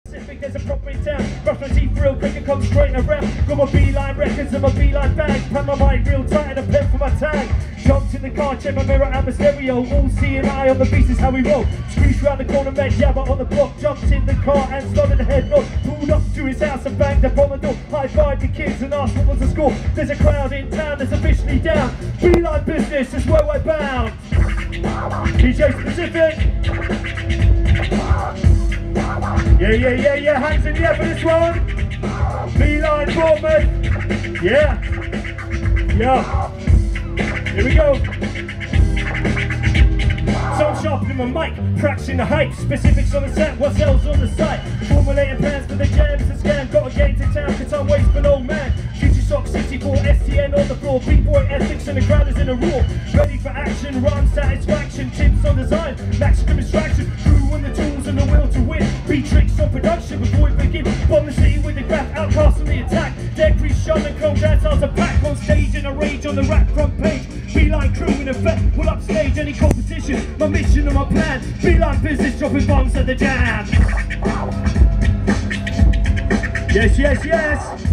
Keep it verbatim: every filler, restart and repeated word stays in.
There's a proper in town, brush my teeth real quick and come straight around. Got my beeline records and my beeline bag, pan my mind real tight and a pen for my tag. Jumped in the car, check my mirror and my stereo, all seeing eye on the beast is how we roll. Screech round the corner, met Jabba on the block, jumped in the car and started the head knock. Pulled up to his house and banged up on the door, high-fived the kids and asked what was the score. There's a crowd in town that's officially down, beeline business is where we're bound. D J Specific. Yeah, yeah, yeah, yeah, hands in the air for this one. Beeline Bournemouth. Yeah. Yeah. Here we go. So sharpening my mic, practicing the hype, specifics on the set, what's else on the site. Formulating plans for the jams and scam, got to get into town cause I'm waiting for an old man. Future Shock sixty-four, S T N on the floor, B-boy ethics and the crowd is in a roar. Ready for action, run satisfaction, tips on design, maximum distraction, crew on the tools and the will to win. Beat tricks on production before we begin, bomb the city with the graph, outcast on the attack. Dead Grease, Sean and Chrome dancers are back on stage in a rage on the rap front page. Beeline crew in effect, will upstage any competition. My mission and my plan, Beeline business, dropping bombs at the jam. Yes, yes, yes.